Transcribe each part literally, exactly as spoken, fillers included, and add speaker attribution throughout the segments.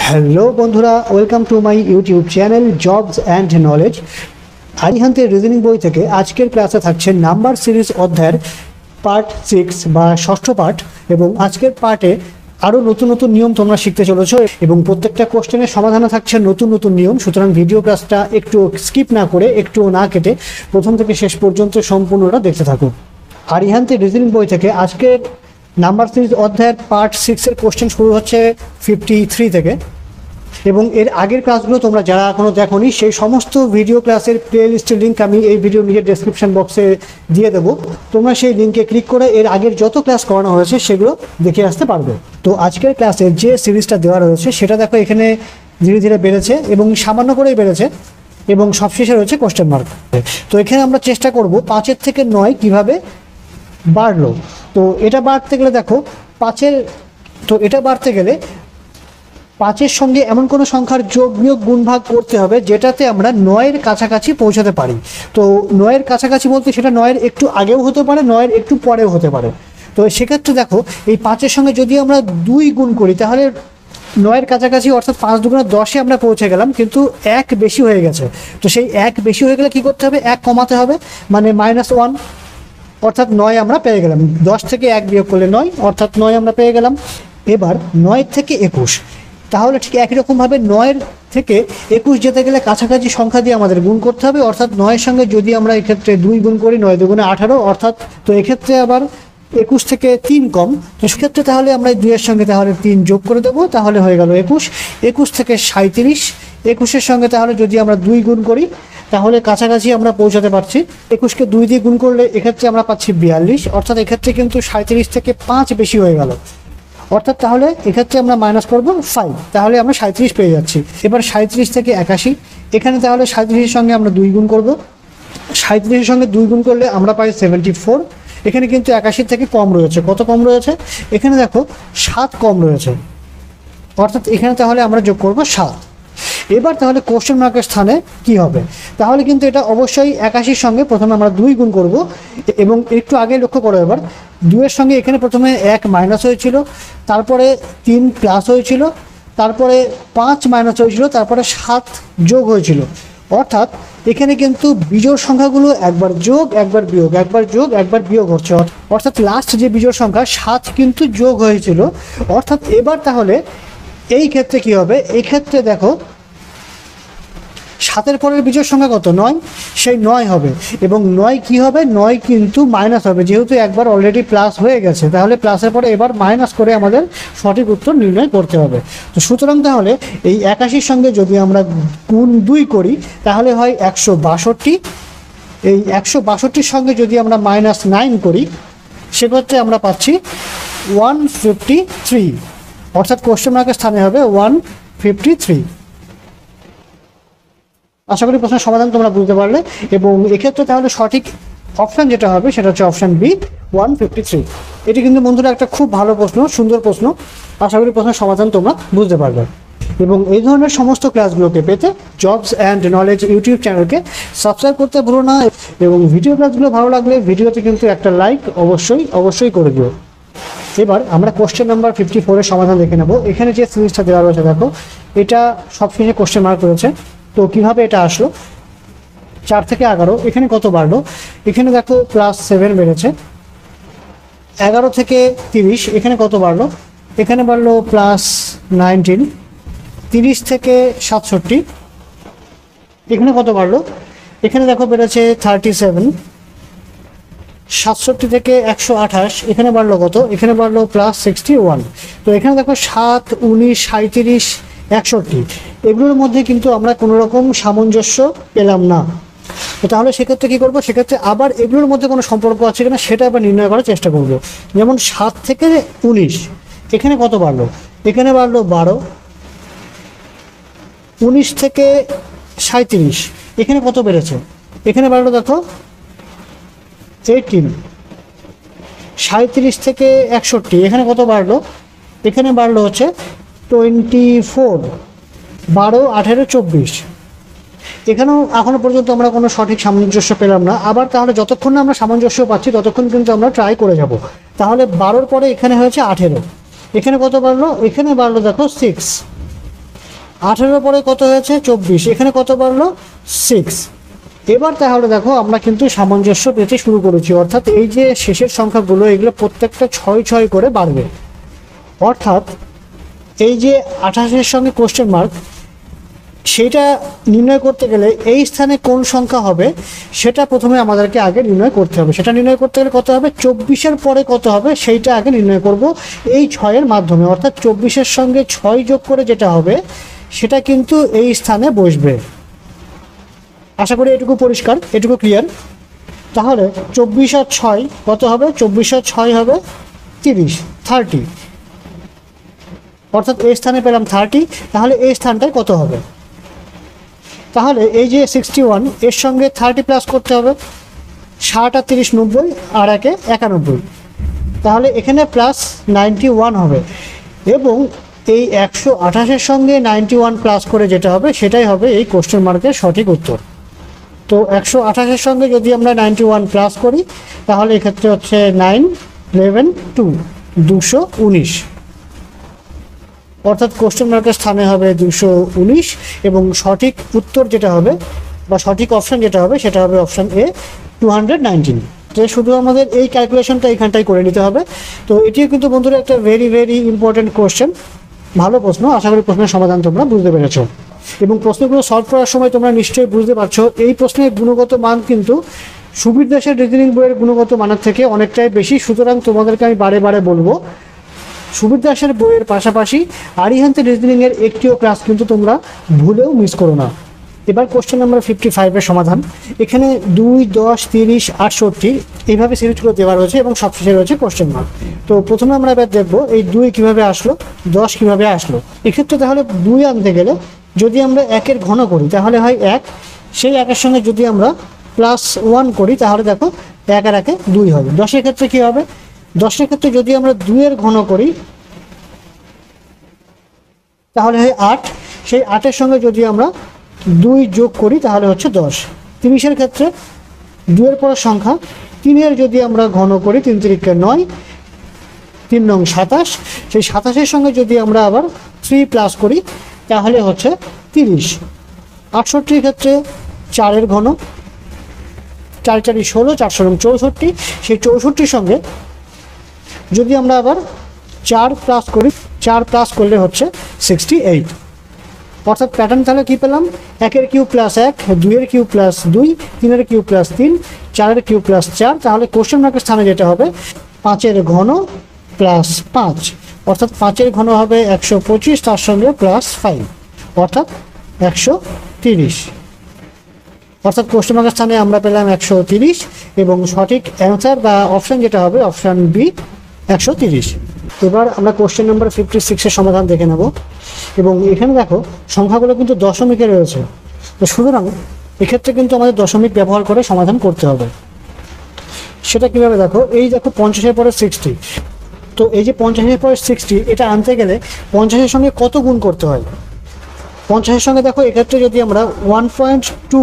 Speaker 1: Hello বন্ধুরা, welcome to my YouTube channel jobs and knowledge. আরিহান্তের reasoning বই থেকে আজকের ক্লাসে থাকছে নাম্বার সিরিজ অধ্যায়ের পার্ট সিক্স বা ষষ্ঠ পার্ট, এবং আজকের পার্টে আরও নতুন নতুন নিয়ম তোমরা শিখতে চলেছো এবং প্রত্যেকটা কোশ্চেনের সমাধানে থাকছে নতুন নতুন নিয়ম। সুতরাং ভিডিও ক্লাসটা একটু স্কিপ না করে, একটুও না কেটে প্রথম থেকে শেষ পর্যন্ত সম্পূর্ণটা দেখতে থাকুন। আরিহান্তের রিজনিং বই থেকে আজকের নাম্বার সিরিজ অধ্যায়ের পার্ট সিক্সের কোশ্চেন শুরু হচ্ছে ফিফটি থ্রি থেকে, এবং এর আগের ক্লাসগুলো তোমরা যারা এখনও দেখোনি সেই সমস্ত ভিডিও ক্লাসের প্লে লিস্টের লিঙ্ক আমি এই ভিডিও নিজের ডেসক্রিপশন বক্সে দিয়ে দেবো। তোমরা সেই লিঙ্কে ক্লিক করে এর আগের যত ক্লাস করানো হয়েছে সেগুলো দেখে আসতে পারবে। তো আজকের ক্লাসের যে সিরিজটা দেওয়া রয়েছে সেটা দেখো এখানে ধীরে ধীরে বেড়েছে এবং সামান্য করেই বেড়েছে, এবং সবশেষে রয়েছে কোশ্চেন মার্ক। তো এখানে আমরা চেষ্টা করব পাঁচের থেকে নয় কিভাবে বাড়লো। তো এটা বাড়তে গেলে দেখো পাঁচের তো এটা বাড়তে গেলে পাঁচের সঙ্গে এমন কোনো সংখ্যার যোগ বিয়োগ গুণ ভাগ করতে হবে যেটাতে আমরা নয়ের কাছাকাছি পৌঁছাতে পারি। তো নয়ের কাছাকাছি বলতে সেটা নয়ের একটু আগেও হতে পারে, নয়ের একটু পরেও হতে পারে। তো সেক্ষেত্রে দেখো এই পাঁচের সঙ্গে যদি আমরা দুই গুণ করি তাহলে নয়ের কাছাকাছি অর্থাৎ পাঁচ দুগুণে দশে আমরা পৌঁছে গেলাম, কিন্তু এক বেশি হয়ে গেছে। তো সেই এক বেশি হয়ে গেলে কী করতে হবে? এক কমাতে হবে, মানে মাইনাস ওয়ান, অর্থাৎ নয় আমরা পেয়ে গেলাম। দশ থেকে এক বিয়োগ করলে নয়, অর্থাৎ নয় আমরা পেয়ে গেলাম। এবার নয় থেকে একুশ, তাহলে ঠিক একই রকমভাবে নয়ের থেকে একুশ যেতে গেলে কাছাকাছি সংখ্যা দিয়ে আমাদের গুণ করতে হবে, অর্থাৎ নয়ের সঙ্গে যদি আমরা এক্ষেত্রে দুই গুণ করি, নয় দুগুণে আঠারো, অর্থাৎ তো এক্ষেত্রে আবার একুশ থেকে তিন কম, তো সেক্ষেত্রে তাহলে আমরা দুইয়ের সঙ্গে তাহলে তিন যোগ করে দেবো, তাহলে হয়ে গেল একুশ। একুশ থেকে সাঁইত্রিশ, একুশের সঙ্গে তাহলে যদি আমরা দুই গুণ করি তাহলে কাছাকাছি আমরা পৌঁছাতে পারছি। একুশকে দুই দিয়ে গুণ করলে এক্ষেত্রে আমরা পাচ্ছি বিয়াল্লিশ, অর্থাৎ এক্ষেত্রে কিন্তু সাঁইত্রিশ থেকে পাঁচ বেশি হয়ে গেল, অর্থাৎ তাহলে এক্ষেত্রে আমরা মাইনাস করবো ফাইভ, তাহলে আমরা সাঁইত্রিশ পেয়ে যাচ্ছি। এবার সাঁইত্রিশ থেকে একাশি, এখানে তাহলে সাঁইত্রিশের সঙ্গে আমরা দুই গুণ করবো, সাঁইত্রিশের সঙ্গে দুই গুণ করলে আমরা পাই সেভেন্টি ফোর। এখানে কিন্তু একাশির থেকে কম রয়েছে। কত কম রয়েছে? এখানে দেখো সাত কম রয়েছে, অর্থাৎ এখানে তাহলে আমরা যোগ করবো সাত। এবার তাহলে কোশ্চেন মার্কের স্থানে কি হবে? তাহলে কিন্তু এটা অবশ্যই একাশির সঙ্গে প্রথমে আমরা দুই গুণ করব, এবং একটু আগে লক্ষ্য করো, এবার দুইয়ের সঙ্গে এখানে প্রথমে এক মাইনাস হয়েছিল, তারপরে তিন প্লাস হয়েছিল, তারপরে পাঁচ মাইনাস হয়েছিল, তারপরে সাত যোগ হয়েছিল, অর্থাৎ এখানে কিন্তু বিজোড় সংখ্যাগুলো একবার যোগ একবার বিয়োগ, একবার যোগ একবার বিয়োগ হচ্ছে, অর্থাৎ লাস্ট যে বিজোড় সংখ্যা সাত কিন্তু যোগ হয়েছিল। অর্থাৎ এবার তাহলে এই ক্ষেত্রে কি হবে? এই ক্ষেত্রে দেখো সাতের পরের বিজোড় সংখ্যা কত? নয়, সেই নয় হবে, এবং নয় কি হবে? নয় কিন্তু মাইনাস হবে, যেহেতু একবার অলরেডি প্লাস হয়ে গেছে, তাহলে প্লাসের পরে এবার মাইনাস করে আমাদের সঠিক উত্তর নির্ণয় করতে হবে। তো সুতরাং তাহলে এই একাশির সঙ্গে যদি আমরা গুণ দুই করি তাহলে হয় একশো বাষট্টি। এই একশো বাষট্টির সঙ্গে যদি আমরা মাইনাস নাইন করি সেক্ষেত্রে আমরা পাচ্ছি ওয়ান ফিফটি থ্রি, অর্থাৎ কোশ্চেন মার্কের স্থানে হবে ওয়ান ফিফটি থ্রি। আশা করি প্রশ্নের সমাধান তোমরা বুঝতে পারলে, এবং এক্ষেত্রে তাহলে সঠিক অপশান যেটা হবে সেটা হচ্ছে option B, one fifty three. এটি কিন্তু বন্ধুরা একটা খুব ভালো প্রশ্ন, সুন্দর প্রশ্ন। আশা করি প্রশ্নের সমাধান তোমরা বুঝতে পারবে। এবং এই ধরনের সমস্ত ক্লাসগুলোকে পেতে জবস অ্যান্ড নলেজ ইউটিউব চ্যানেলকে সাবস্ক্রাইব করতে ভুলো না, এবং ভিডিও ক্লাসগুলো ভালো লাগলে ভিডিওতে কিন্তু একটা লাইক অবশ্যই অবশ্যই করে দিও। এবার আমরা কোশ্চেন নাম্বার ফিফটি ফোরের সমাধান দেখে নেব। এখানে যে সিরিজটা দেওয়া রয়েছে দেখো, এটা সবশেষে কোশ্চেন মার্ক রয়েছে। তো কীভাবে এটা আসলো? চার থেকে এগারো, এখানে কত বাড়লো? এখানে দেখো প্লাস সেভেন বেড়েছে। এগারো থেকে তিরিশ, এখানে কত বাড়লো? এখানে বাড়লো প্লাস নাইনটিন। তিরিশ থেকে সাতষট্টি, এখানে কত বাড়লো? এখানে দেখো বেড়েছে থার্টি সেভেন। সাতষট্টি থেকে একশো আঠাশ, এখানে বাড়লো কত? এখানে বাড়লো প্লাস সিক্সটি ওয়ান। তো এখানে দেখো সাত, উনিশ, সাঁইত্রিশ, একষট্টি, এগুলোর মধ্যে কিন্তু আমরা কোনো রকম সামঞ্জস্য পেলাম না। তো তাহলে সেক্ষেত্রে কী করবো? সেক্ষেত্রে আবার এগুলোর মধ্যে কোনো সম্পর্ক আছে কিনা সেটা আবার নির্ণয় করার চেষ্টা করব। যেমন সাত থেকে উনিশ, এখানে কত বাড়লো? এখানে বাড়লো বারো। উনিশ থেকে সাঁইত্রিশ, এখানে কত বেড়েছে? এখানে বাড়লো দেখো এইটিন। সাঁইত্রিশ থেকে একষট্টি, এখানে কত বাড়লো? এখানে বাড়লো হচ্ছে টোয়েন্টি ফোর। বারো, আঠেরো, চব্বিশ, এখানেও এখনো পর্যন্ত আমরা কোনো সঠিক সামঞ্জস্য পেলাম না। আবার তাহলে যতক্ষণ না আমরা সামঞ্জস্য পাচ্ছি ততক্ষণ কিন্তু আমরা ট্রাই করে যাব। তাহলে বারোর পরে এখানে হয়েছে আঠেরো, এখানে কত বাড়লো? এখানে বাড়লো দেখো সিক্স। আঠেরোর পরে কত হয়েছে চব্বিশ, এখানে কত বাড়লো সিক্স। এবার তাহলে দেখো আমরা কিন্তু সামঞ্জস্য পেতে শুরু করেছি, অর্থাৎ এই যে শেষের সংখ্যাগুলো এগুলো প্রত্যেকটা ছয় ছয় করে বাড়বে। অর্থাৎ এই যে আঠাশের সঙ্গে কোশ্চেন মার্ক, সেটা নির্ণয় করতে গেলে এই স্থানে কোন সংখ্যা হবে সেটা প্রথমে আমাদেরকে আগে নির্ণয় করতে হবে। সেটা নির্ণয় করতে গেলে কত হবে, চব্বিশের পরে কত হবে সেইটা আগে নির্ণয় করব এই ছয়ের মাধ্যমে। অর্থাৎ চব্বিশের সঙ্গে ছয় যোগ করে যেটা হবে সেটা কিন্তু এই স্থানে বসবে। আশা করি এটুকু পরিষ্কার, এটুকু ক্লিয়ার। তাহলে চব্বিশ আর ছয় কত হবে, চব্বিশ আর ছয় হবে তিরিশ, থার্টি। অর্থাৎ এই স্থানে পেলাম থার্টি, তাহলে এই স্থানটায় কত হবে, তাহলে এই যে সিক্সটি ওয়ান এর সঙ্গে থার্টি প্লাস করতে হবে, ষাট আর তিরিশ নব্বই আর একে একানব্বই, তাহলে এখানে প্লাস নাইনটি ওয়ান হবে। এবং এই একশো আঠাশের সঙ্গে নাইনটি ওয়ান প্লাস করে যেটা হবে সেটাই হবে এই কোশ্চেন মার্কের সঠিক উত্তর। তো একশো আঠাশের সঙ্গে যদি আমরা নাইনটি ওয়ান প্লাস করি তাহলে এক্ষেত্রে হচ্ছে নাইন ইলেভেন টু দুশো উনিশ, অর্থাৎ কোশ্চেন মার্কের স্থানে হবে দুশো উনিশ এবং সঠিক উত্তর যেটা হবে বা সঠিক অপশান যেটা হবে সেটা হবে option A two hundred nineteen. তো শুধু আমাদের এই ক্যালকুলেশনটা এখানটাই করে নিতে হবে। তো এটিও কিন্তু বন্ধুরা একটা ভেরি ভেরি ইম্পর্টেন্ট কোশ্চেন, ভালো প্রশ্ন। আশা করি প্রশ্নের সমাধান তোমরা বুঝতে পেরেছো এবং প্রশ্নগুলো সলভ করার সময় তোমরা নিশ্চয়ই বুঝতে পারছো এই প্রশ্নের গুণগত মান কিন্তু সুবীর দাসের রিজনিং বইয়ের গুণগত মানের থেকে অনেকটাই বেশি। সুতরাং তোমাদেরকে আমি বারে বারে বলবো সুবীর দাসের বইয়ের পাশাপাশি আরিহান্তের রিজনিংয়ের একটিও ক্লাস কিন্তু তোমরা ভুলেও মিস করো না। এবার কোশ্চেন নাম্বার ফিফটি ফাইভের সমাধান। এখানে দুই, দশ, তিরিশ, আটষট্টি এইভাবে সিরিজগুলো দেওয়া রয়েছে এবং সবশেষে রয়েছে কোশ্চেন মার্ক। তো প্রথমে আমরা এবার দেখবো এই দুই কীভাবে আসলো, দশ কীভাবে আসলো। এক্ষেত্রে তাহলে দুই আনতে গেলে যদি আমরা একের ঘন করি তাহলে হয় এক, সেই একের সঙ্গে যদি আমরা প্লাস ওয়ান করি তাহলে দেখো এক আর একে দুই হবে। দশের ক্ষেত্রে কী হবে, দশের ক্ষেত্রে যদি আমরা দুইয়ের ঘন করি তাহলে হয় আট, সেই আটের সঙ্গে যদি আমরা দুই যোগ করি তাহলে হচ্ছে দশ। তিরিশের ক্ষেত্রে দুইয়ের পরের সংখ্যা তিনের যদি আমরা ঘন করি তিন তিরিকে নয়, তিন নং সাতাশ, সেই সাতাশের সঙ্গে যদি আমরা আবার থ্রি প্লাস করি তাহলে হচ্ছে তিরিশ। আটষট্টির ক্ষেত্রে চারের ঘন, চার চারি ষোলো, চারশো নং চৌষট্টি, সেই চৌষট্টির সঙ্গে যদি আমরা আবার চার প্লাস করি, চার প্লাস করলে হচ্ছে সিক্সটি এইট। অর্থাৎ প্যাটার্ন তাহলে কী পেলাম, একের কিউ প্লাস এক, দুইয়ের কিউ প্লাস দুই, তিনের কিউ প্লাস তিন, চারের কিউ প্লাস চার। তাহলে কোশ্চেন মার্কের স্থানে যেটা হবে পাঁচের ঘন প্লাস পাঁচ, অর্থাৎ পাঁচের ঘন হবে একশো পঁচিশ, তার সঙ্গে প্লাস ফাইভ অর্থাৎ একশো তিরিশ। অর্থাৎ কোশ্চেন মার্কের স্থানে আমরা পেলাম একশো তিরিশ এবং সঠিক অ্যান্সার বা অপশান যেটা হবে অপশান বি একশো তিরিশ। এবার আমরা কোশ্চেন নাম্বার ফিফটি সিক্সের সমাধান দেখে নেব এবং এখানে দেখো সংখ্যাগুলো কিন্তু দশমিকে রয়েছে। তো সুতরাং এক্ষেত্রে কিন্তু আমাদের দশমিক ব্যবহার করে সমাধান করতে হবে। সেটা কীভাবে দেখো, এই দেখো পঞ্চাশের পরে সিক্সটি, তো এই যে পঞ্চাশের পরে সিক্সটি এটা আনতে গেলে পঞ্চাশের সঙ্গে কত গুণ করতে হয়, পঞ্চাশের সঙ্গে দেখো এক্ষেত্রে যদি আমরা ওয়ান পয়েন্ট টু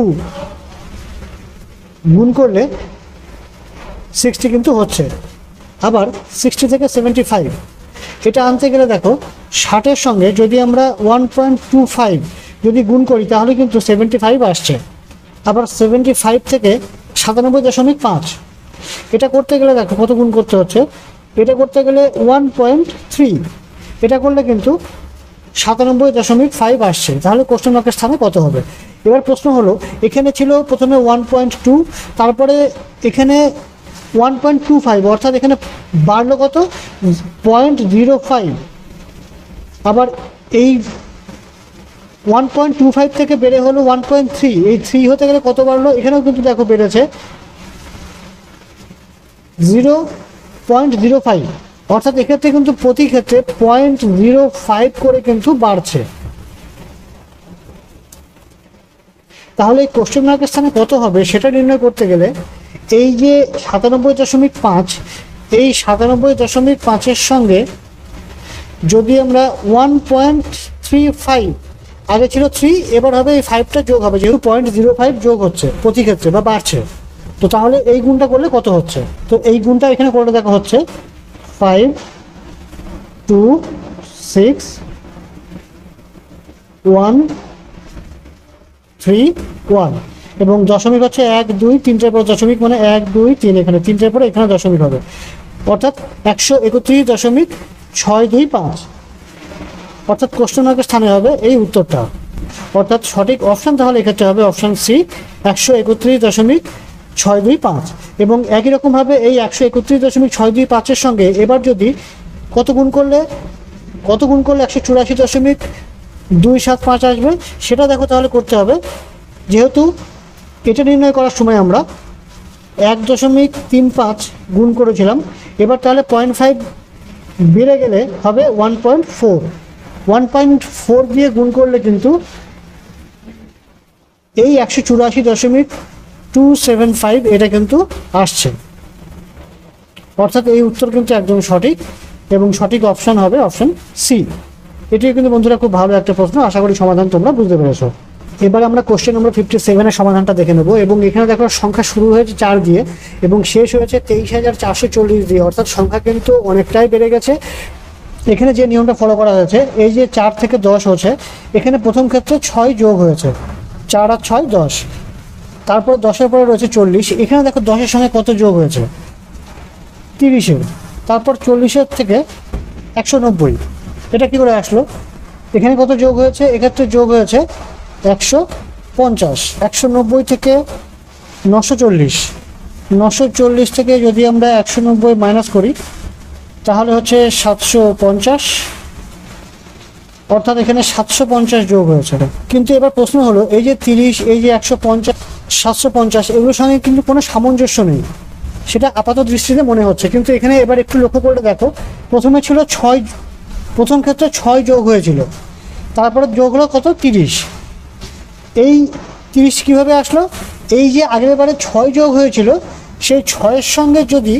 Speaker 1: গুণ করলে সিক্সটি কিন্তু হচ্ছে। আবার সিক্সটি থেকে সেভেন্টি ফাইভ এটা আনতে গেলে দেখো ষাটের সঙ্গে যদি আমরা ওয়ান পয়েন্ট টু ফাইভ যদি গুণ করি তাহলে কিন্তু সেভেন্টি ফাইভ আসছে। আবার সেভেন্টি ফাইভ থেকে সাতানব্বই দশমিক পাঁচ এটা করতে গেলে দেখো কত গুণ করতে হচ্ছে, এটা করতে গেলে ওয়ান পয়েন্ট থ্রি, এটা করলে কিন্তু সাতানব্বই দশমিক ফাইভ আসছে। তাহলে কোশ্চেন মার্কের স্থানে কত হবে। এবার প্রশ্ন হলো এখানে ছিল প্রথমে ওয়ান পয়েন্ট টু, তারপরে এখানে ওয়ান পয়েন্ট টু ফাইভ, অর্থাৎ এখানে বাড়লো কত পয়েন্ট জিরো ফাইভ। আবার এই ওয়ান পয়েন্ট টু ফাইভ থেকে বেড়ে হলো ওয়ান পয়েন্ট থ্রি, এই থ্রি হতে গেলে কত বাড়লো, এখানেও কিন্তু দেখো বেড়েছে জিরো পয়েন্ট জিরো ফাইভ, অর্থাৎ এক্ষেত্রে কিন্তু প্রতি ক্ষেত্রে পয়েন্ট জিরো ফাইভ করে কিন্তু বাড়ছে। তাহলে এই কোশ্চেন মার্কের স্থানে কত হবে সেটা নির্ণয় করতে গেলে এই যে সাতানব্বই দশমিক পাঁচ, এই সাতানব্বই দশমিক পাঁচের সঙ্গে যদি আমরা ওয়ান পয়েন্ট থ্রি ফাইভ, আগে ছিল থ্রি, এবার হবে এই ফাইভটা যোগ হবে, যেহেতু পয়েন্ট জিরো ফাইভ যোগ হচ্ছে প্রতি ক্ষেত্রে বা বাড়ছে। তো তাহলে এই গুণটা করলে কত হচ্ছে, তো এই গুণটা এখানে করলে দেখা হচ্ছে five two six one three one, এবং দশমিক হচ্ছে এক দুই তিনটের পর দশমিক, মানে এক দুই তিন, এখানে তিনটের পরে এখানে দশমিক হবে, অর্থাৎ একশো একত্রিশ দশমিক ছয় দুই পাঁচ, অর্থাৎ কোশ্চেন মার্কের স্থানে হবে এই উত্তরটা। অর্থাৎ সঠিক অপশান তাহলে এক্ষেত্রে হবে অপশান সি, একশো একত্রিশ দশমিক ছয় দুই পাঁচ। এবং একই রকমভাবে এই একশো একত্রিশ দশমিক ছয় দুই পাঁচের সঙ্গে এবার যদি কত গুণ করলে কত গুণ করলে একশো চুরাশি দশমিক দুই সাত পাঁচ আসবে সেটা দেখো তাহলে করতে হবে। যেহেতু এটা নির্ণয় করার সময় আমরা এক দশমিক তিন পাঁচ গুণ করেছিলাম, এবার তাহলে পয়েন্ট ফাইভ বেড়ে গেলে হবে one point four, one point four দিয়ে গুণ করলে কিন্তু এই একশো চুরাশি দশমিক টু সেভেন ফাইভ এটা কিন্তু আসছে, অর্থাৎ এই উত্তর কিন্তু একদম সঠিক এবং সঠিক অপশান হবে অপশান সি। এটিও কিন্তু বন্ধুরা খুব ভালো একটা প্রশ্ন, আশা করি সমাধান তোমরা বুঝতে পেরেছো। এবার আমরা কোশ্চেন নম্বর ফিফটি সেভেনের সমাধানটা দেখে নেবো, এবং এখানে দেখো সংখ্যা শুরু হয়েছে চার দিয়ে এবং শেষ হয়েছে তেইশ হাজার চারশো চল্লিশ দিয়ে, অর্থাৎ সংখ্যা কিন্তু অনেকটাই বেড়ে গেছে। এখানে যে নিয়মটা ফলো করা হয়েছে, এই যে চার থেকে দশ হচ্ছে, এখানে প্রথম ক্ষেত্রে ছয় যোগ হয়েছে, চার আর ছয় দশ, তারপর দশের পরে রয়েছে চল্লিশ, এখানে দেখো দশের সঙ্গে কত যোগ হয়েছে তিরিশের, তারপর চল্লিশের থেকে একশো নব্বই, এটা কী করে আসলো, এখানে কত যোগ হয়েছে, এক্ষেত্রে যোগ হয়েছে একশো পঞ্চাশ, একশো নব্বই থেকে নশো চল্লিশ, নশো চল্লিশ থেকে যদি আমরা একশো নব্বই মাইনাস করি তাহলে হচ্ছে সাতশো পঞ্চাশ, অর্থাৎ এখানে সাতশো পঞ্চাশ যোগ হয়েছে। কিন্তু এবার প্রশ্ন হলো এই যে তিরিশ, এই যে একশো পঞ্চাশ, সাতশো পঞ্চাশ, এগুলোর সঙ্গে কিন্তু কোনো সামঞ্জস্য নেই, সেটা আপাত দৃষ্টিতে মনে হচ্ছে। কিন্তু এখানে এবার একটু লক্ষ্য করে দেখো, প্রথমে ছিল ছয়, প্রথম ক্ষেত্রে ছয় যোগ হয়েছিল, তারপরে যোগ হলো কত তিরিশ, এই তিরিশ কীভাবে আসলো, এই যে আগের বারে ছয় যোগ হয়েছিল সেই ছয়ের সঙ্গে যদি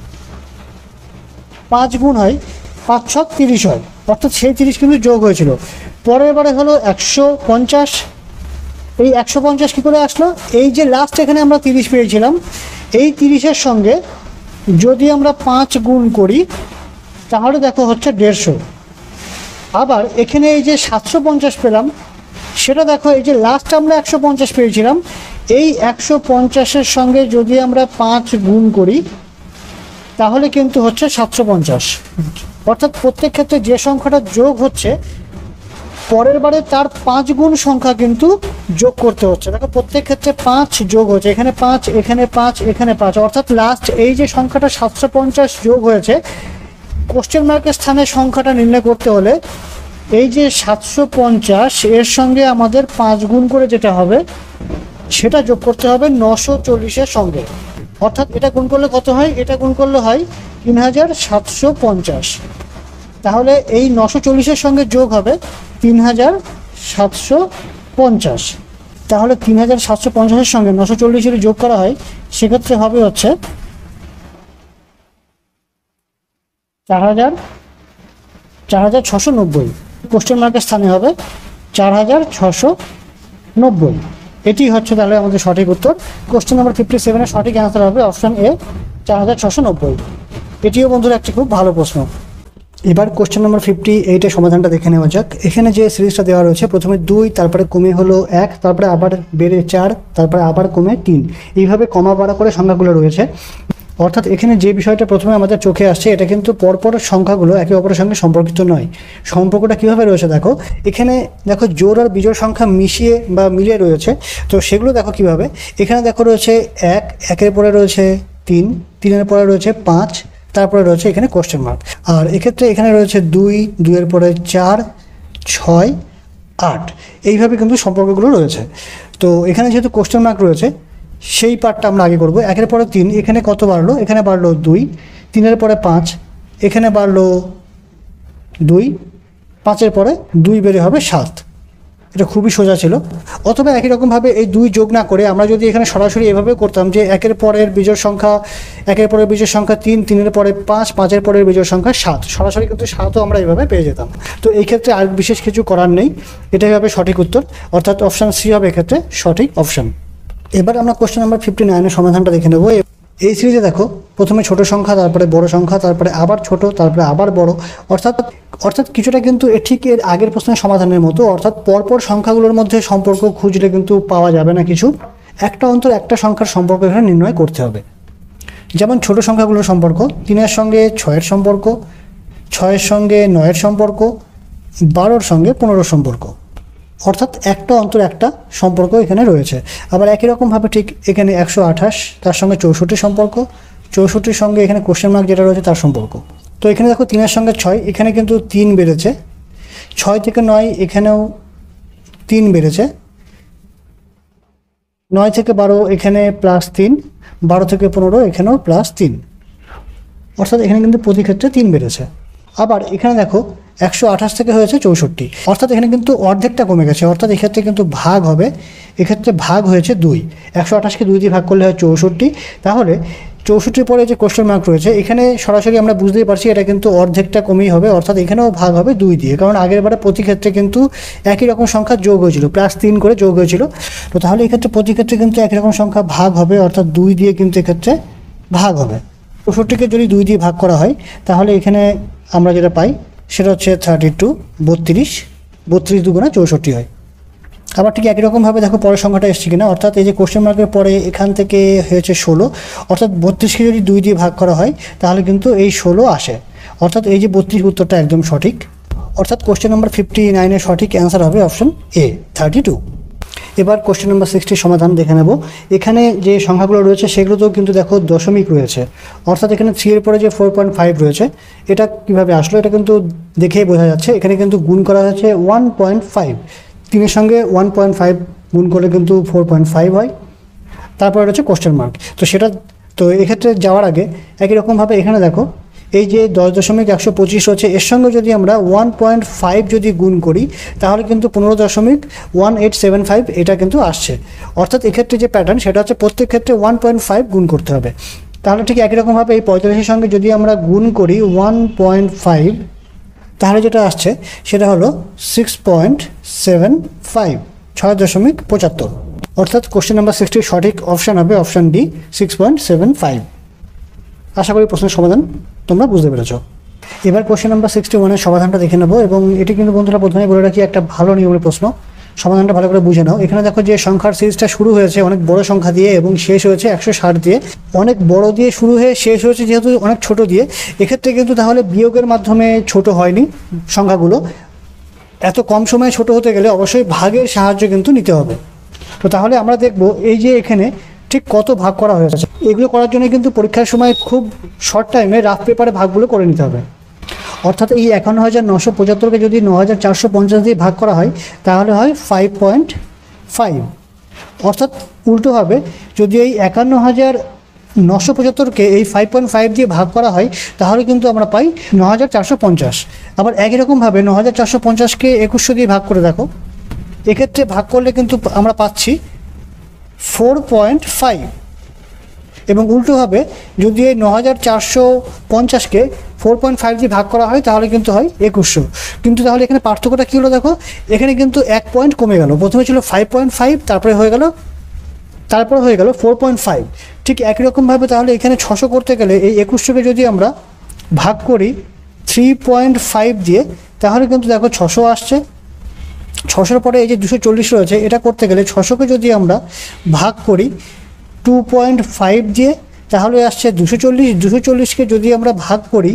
Speaker 1: পাঁচ গুণ হয়, পাঁচ ছ তিরিশ হয়, অর্থাৎ সেই তিরিশ কিন্তু যোগ হয়েছিল। পরের বারে হলো একশো পঞ্চাশ, এই একশো পঞ্চাশ কী করে আসলো, এই যে লাস্ট এখানে আমরা তিরিশ পেয়েছিলাম, এই তিরিশের সঙ্গে যদি আমরা পাঁচ গুণ করি তাহলে দেখো হচ্ছে দেড়শো। আবার এখানে এই যে সাতশো পঞ্চাশ পেলাম, সেটা দেখো এই যে লাস্ট আমরা একশো পঞ্চাশ পেয়েছিলাম, এই একশো পঞ্চাশের সঙ্গে যদি আমরা পাঁচ গুণ করি তাহলে কিন্তু হচ্ছে সাতশো পঞ্চাশ, অর্থাৎ প্রত্যেক ক্ষেত্রে যে সংখ্যাটা যোগ হচ্ছে পরের বারে তার পাঁচ গুণ সংখ্যা কিন্তু যোগ করতে হচ্ছে। দেখো প্রত্যেক ক্ষেত্রে পাঁচ যোগ হচ্ছে, এখানে পাঁচ, এখানে পাঁচ, এখানে পাঁচ, অর্থাৎ লাস্ট এই যে সংখ্যাটা সাতশো পঞ্চাশ যোগ হয়েছে, কোশ্চেন মার্কের স্থানে সংখ্যাটা নির্ণয় করতে হলে এই যে সাতশো পঞ্চাশ এর সঙ্গে আমাদের পাঁচ গুণ করে যেটা হবে সেটা যোগ করতে হবে নশো চল্লিশের সঙ্গে, অর্থাৎ এটা গুণ করলে কত হয়, এটা গুণ করলে হয় তিন হাজার সাতশো পঞ্চাশ, তাহলে এই নশো চল্লিশের সঙ্গে যোগ হবে তিন হাজার সাতশো পঞ্চাশ, তাহলে তিন হাজার সাতশো পঞ্চাশের সঙ্গে নশো চল্লিশের যোগ করা হয় সেক্ষেত্রে হবে হচ্ছে চার হাজার চার হাজার ছশো নব্বই, কোশ্চেন মার্কের স্থানে হবে চার হাজার ছশো নব্বই। এটি হচ্ছে তাহলে আমাদের সঠিক উত্তর। কোশ্চেন নাম্বার ফিফটি সেভেনের সঠিক অ্যান্সার হবে অপশান এ, চার হাজার ছশো নব্বই। এটিও বন্ধুরা একটি খুব ভালো প্রশ্ন। এবার কোশ্চেন নাম্বার ফিফটি এইটের সমাধানটা দেখে নেওয়া যাক। এখানে যে সিরিজটা দেওয়া রয়েছে, প্রথমে দুই, তারপরে কমে হলো এক, তারপরে আবার বেড়ে চার, তারপরে আবার কমে তিন, এইভাবে কমা বাড়া করে সংখ্যাগুলো রয়েছে। অর্থাৎ এখানে যে বিষয়টা প্রথমে আমাদের চোখে আসছে, এটা কিন্তু পরপর সংখ্যাগুলো একে অপরের সঙ্গে সম্পর্কিত নয়। সম্পর্কটা কীভাবে রয়েছে দেখো, এখানে দেখো জোড় আর বিজোড় সংখ্যা মিশিয়ে বা মিলিয়ে রয়েছে, তো সেগুলো দেখো কীভাবে। এখানে দেখো রয়েছে এক, একের পরে রয়েছে তিন, তিনের পরে রয়েছে পাঁচ, তারপরে রয়েছে এখানে কোশ্চেন মার্ক। আর এক্ষেত্রে এখানে রয়েছে দুই, দুইয়ের পরে চার, ছয়, আট, এইভাবে কিন্তু সম্পর্কগুলো রয়েছে। তো এখানে যেহেতু কোশ্চেন মার্ক রয়েছে সেই পার্টটা আমরা আগে করব। একের পরে তিন, এখানে কত বাড়লো, এখানে বাড়লো দুই, তিনের পরে পাঁচ, এখানে বাড়লো দুই, পাঁচের পরে দুই বেড়ে হবে সাত। এটা খুবই সোজা ছিল। অথবা একই রকমভাবে এই দুই যোগ না করে আমরা যদি এখানে সরাসরি এভাবে করতাম যে একের পরের বিজোড় সংখ্যা, একের পরের বিজোড় সংখ্যা তিন, তিনের পরে পাঁচ, পাঁচের পরের বিজোড় সংখ্যা সাত, সরাসরি কিন্তু সাতও আমরা এভাবে পেয়ে যেতাম। তো এই ক্ষেত্রে আর বিশেষ কিছু করার নেই, এটাই হবে সঠিক উত্তর, অর্থাৎ অপশান সি হবে এক্ষেত্রে সঠিক অপশান। এবার আমরা কোশ্চেন নাম্বার ফিফটি নাইনের সমাধানটা দেখে নেব। এই সিরিজে দেখো প্রথমে ছোট সংখ্যা, তারপরে বড় সংখ্যা, তারপরে আবার ছোট, তারপরে আবার বড়, অর্থাৎ অর্থাৎ কিছুটা কিন্তু এ ঠিক এর আগের প্রশ্নের সমাধানের মতো, অর্থাৎ পরপর সংখ্যাগুলোর মধ্যে সম্পর্ক খুঁজলে কিন্তু পাওয়া যাবে না কিছু, একটা অন্তর একটা সংখ্যার সম্পর্ক এখানে নির্ণয় করতে হবে। যেমন ছোট সংখ্যাগুলোর সম্পর্ক, তিনের সঙ্গে ছয়ের সম্পর্ক, ছয়ের সঙ্গে নয়ের সম্পর্ক, বারোর সঙ্গে পনেরোর সম্পর্ক, অর্থাৎ একটা অন্তর একটা সম্পর্ক এখানে রয়েছে। আবার একই রকমভাবে ঠিক এখানে একশো আঠাশ, তার সঙ্গে চৌষট্টির সম্পর্ক, চৌষট্টির সঙ্গে এখানে কোশ্চেন মার্ক যেটা রয়েছে তার সম্পর্ক। তো এখানে দেখো তিনের সঙ্গে ছয়, এখানে কিন্তু তিন বেড়েছে, ছয় থেকে নয় এখানেও তিন বেড়েছে, নয় থেকে বারো এখানে প্লাস তিন, বারো থেকে পনেরো এখানেও প্লাস তিন, অর্থাৎ এখানে কিন্তু প্রতি ক্ষেত্রে তিন বেড়েছে। আবার এখানে দেখো একশো আঠাশ থেকে হয়েছে চৌষট্টি, অর্থাৎ এখানে কিন্তু অর্ধেকটা কমে গেছে, অর্থাৎ এক্ষেত্রে কিন্তু ভাগ হবে, এক্ষেত্রে ভাগ হয়েছে দুই, একশো আঠাশকে দুই দিয়ে ভাগ করলে হয় চৌষট্টি। তাহলে চৌষট্টির পরে যে কোশ্চেন মার্ক রয়েছে এখানে সরাসরি আমরা বুঝতেই পারছি এটা কিন্তু অর্ধেকটা কমেই হবে, অর্থাৎ এখানেও ভাগ হবে দুই দিয়ে, কারণ আগের বারে প্রতি ক্ষেত্রে কিন্তু একই রকম সংখ্যা যোগ হয়েছিল, প্লাস তিন করে যোগ হয়েছিল। তো তাহলে এক্ষেত্রে প্রতি ক্ষেত্রে কিন্তু একই রকম সংখ্যা ভাগ হবে, অর্থাৎ দুই দিয়ে কিন্তু এক্ষেত্রে ভাগ হবে। চৌষট্টিকে যদি দুই দিয়ে ভাগ করা হয় তাহলে এখানে আমরা যেটা পাই সেটা হচ্ছে থার্টি টু, বত্রিশ, বত্রিশ দুগুণা চৌষট্টি হয়। আবার ঠিক একই রকমভাবে দেখো পরের সংখ্যাটা এসছে কিনা, অর্থাৎ এই যে কোশ্চেন মার্কের পরে এখান থেকে হয়েছে ষোলো, অর্থাৎ বত্রিশকে যদি দুই দিয়ে ভাগ করা হয় তাহলে কিন্তু এই ষোলো আসে, অর্থাৎ এই যে বত্রিশ উত্তরটা একদম সঠিক, অর্থাৎ কোশ্চেন নাম্বার ফিফটি নাইনের সঠিক অ্যান্সার হবে অপশন এ, থার্টি টু। এবার কোশ্চেন নাম্বার সিক্সটির সমাধান দেখে নেব। এখানে যে সংখ্যাগুলো রয়েছে সেগুলোতেও কিন্তু দেখো দশমিক রয়েছে, অর্থাৎ এখানে থ্রি এর পরে যে ফোর পয়েন্ট ফাইভ রয়েছে এটা কীভাবে আসলো এটা কিন্তু দেখেই বোঝা যাচ্ছে। এখানে কিন্তু গুণ করা হয়েছে ওয়ান পয়েন্ট ফাইভ, তিনের সঙ্গে ওয়ান পয়েন্ট ফাইভ গুণ করলে কিন্তু ফোর পয়েন্ট ফাইভ হয়, তারপরে রয়েছে কোশ্চেন মার্ক। তো সেটা তো এক্ষেত্রে যাওয়ার আগে একই রকমভাবে এখানে দেখো এই যে দশ দশমিক একশো পঁচিশ রয়েছে এর সঙ্গে যদি আমরা ওয়ান পয়েন্ট ফাইভ যদি গুণ করি তাহলে কিন্তু পনেরো দশমিক ওয়ান এইট সেভেন ফাইভ এটা কিন্তু আসছে, অর্থাৎ এক্ষেত্রে যে প্যাটার্ন সেটা হচ্ছে প্রত্যেক ক্ষেত্রে ওয়ান পয়েন্ট ফাইভ গুণ করতে হবে। তাহলে ঠিক একই রকমভাবে এই পঁয়তাল্লিশের সঙ্গে যদি আমরা গুণ করি ওয়ান পয়েন্ট ফাইভ তাহলে যেটা আসছে সেটা হলো সিক্স পয়েন্ট সেভেন ফাইভ, ছয় দশমিক পঁচাত্তর, অর্থাৎ কোশ্চেন নাম্বার সিক্সটির সঠিক অপশান হবে option D, six point seven five. আশা করি প্রশ্নের সমাধান তোমরা বুঝতে পেরেছ। এবার কোশ্চেন নাম্বার সিক্সটি ওয়ানের সমাধানটা দেখে নেবো, এবং এটি কিন্তু বন্ধুরা প্রথমেই বলে রাখি একটা ভালো নিয়মের প্রশ্ন, সমাধানটা ভালো করে বুঝে নাও। এখানে দেখো যে সংখ্যার সিরিজটা শুরু হয়েছে অনেক বড় সংখ্যা দিয়ে এবং শেষ হয়েছে একশো ষাট দিয়ে, অনেক বড় দিয়ে শুরু হয়ে শেষ হয়েছে যেহেতু অনেক ছোট দিয়ে, এক্ষেত্রে কিন্তু তাহলে বিয়োগের মাধ্যমে ছোট হয়নি সংখ্যাগুলো, এত কম সময়ে ছোট হতে গেলে অবশ্যই ভাগের সাহায্য কিন্তু নিতে হবে। তো তাহলে আমরা দেখব এই যে এখানে ঠিক কত ভাগ করা হয়েছে, এগুলো করার জন্য কিন্তু পরীক্ষার সময় খুব শর্ট টাইমে রাফ পেপারে ভাগগুলো করে নিতে হবে। অর্থাৎ এই একান্ন হাজার নশো পঁচাত্তরকে যদি ন হাজার চারশো পঞ্চাশ দিয়ে ভাগ করা হয় তাহলে হয় ফাইভ পয়েন্ট ফাইভ, অর্থাৎ উল্টো হবে যদি এই একান্ন হাজার নশো পঁচাত্তরকে এই ফাইভ পয়েন্ট ফাইভ দিয়ে ভাগ করা হয় তাহলে কিন্তু আমরা পাই ন হাজার চারশো পঞ্চাশ। আবার একই রকমভাবে ন হাজার চারশো পঞ্চাশকে একুশশো দিয়ে ভাগ করে দেখো, এক্ষেত্রে ভাগ করলে কিন্তু আমরা পাচ্ছি ফোর পয়েন্ট ফাইভ, এবং উল্টো হবে যদি এই ন হাজার চারশো পঞ্চাশকে ফোর পয়েন্ট ফাইভ দিয়ে ভাগ করা হয় তাহলে কিন্তু হয় একুশশো। কিন্তু তাহলে এখানে পার্থক্যটা কী হলো দেখো, এখানে কিন্তু এক পয়েন্ট কমে গেল, প্রথমে ছিল ফাইভ পয়েন্ট ফাইভ তারপরে হয়ে গেল তারপরে হয়ে গেল ফোর পয়েন্ট ফাইভ। ঠিক একই রকমভাবে তাহলে এখানে ছশো করতে গেলে এই একুশশোকে যদি আমরা ভাগ করি থ্রি পয়েন্ট ফাইভ দিয়ে তাহলে কিন্তু দেখো ছশো আসছে, ছশোর পরে এই যে দুশো চল্লিশ রয়েছে এটা করতে গেলে ছশোকে যদি আমরা ভাগ করি টু পয়েন্ট ফাইভ দিয়ে তাহলে আসছে দুশো চল্লিশ, দুশো চল্লিশকে যদি আমরা ভাগ করি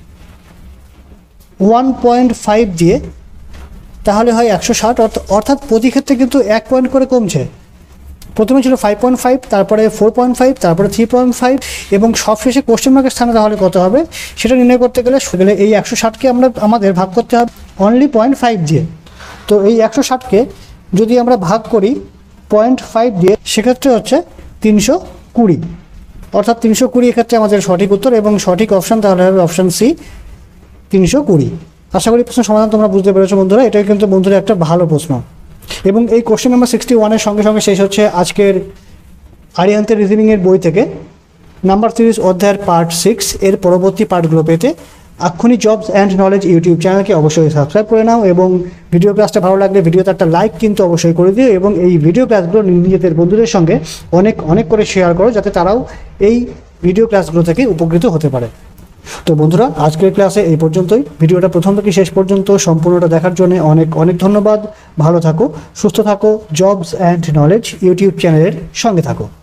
Speaker 1: ওয়ান পয়েন্ট ফাইভ দিয়ে তাহলে হয় একশো ষাট, অর্থাৎ প্রতি ক্ষেত্রে কিন্তু এক পয়েন্ট করে কমছে। প্রথমে ছিল ফাইভ পয়েন্ট ফাইভ, তারপরে ফোর পয়েন্ট ফাইভ, তারপরে থ্রি পয়েন্ট ফাইভ, এবং সবশেষে কোশ্চেন মার্কের স্থানে তাহলে কত হবে সেটা নির্ণয় করতে গেলে গেলে এই একশো ষাটকে আমরা আমাদের ভাগ করতে হবে অনলি পয়েন্ট ফাইভ দিয়ে। তো এই একশো ষাটকে যদি আমরা ভাগ করি পয়েন্ট ফাইভ দিয়ে সেক্ষেত্রে হচ্ছে তিনশো কুড়ি, অর্থাৎ তিনশো কুড়ি এক্ষেত্রে আমাদের সঠিক উত্তর, এবং সঠিক অপশান তাহলে হবে অপশান সি, তিনশো কুড়ি। আশা করি প্রশ্নের সমাধান তোমরা বুঝতে পেরেছো বন্ধুরা, এটাই কিন্তু বন্ধুরা একটা ভালো প্রশ্ন। এবং এই কোশ্চেন নাম্বার সিক্সটি ওয়ানের সঙ্গে সঙ্গে শেষ হচ্ছে আজকের আরিহান্তের রিজনিংয়ের বই থেকে নাম্বার সিরিজ অধ্যায়ের পার্ট সিক্স এর পরবর্তী পার্টগুলো পেতে এক্ষুনি জবস অ্যান্ড নলেজ ইউটিউব চ্যানেলকে অবশ্যই সাবস্ক্রাইব করে নাও, এবং ভিডিও ক্লাসটা ভালো লাগলে ভিডিওতে একটা লাইক কিন্তু অবশ্যই করে দিও, এবং এই ভিডিও ক্লাসগুলো নিজেদের বন্ধুদের সঙ্গে অনেক অনেক করে শেয়ার করো যাতে তারাও এই ভিডিও ক্লাসগুলো থেকে উপকৃত হতে পারে। তো বন্ধুরা, আজকের ক্লাসে এই পর্যন্তই। ভিডিওটা প্রথম থেকে শেষ পর্যন্ত সম্পূর্ণটা দেখার জন্য অনেক অনেক ধন্যবাদ। ভালো থাকো, সুস্থ থাকো, জবস অ্যান্ড নলেজ ইউটিউব চ্যানেলের সঙ্গে থাকো।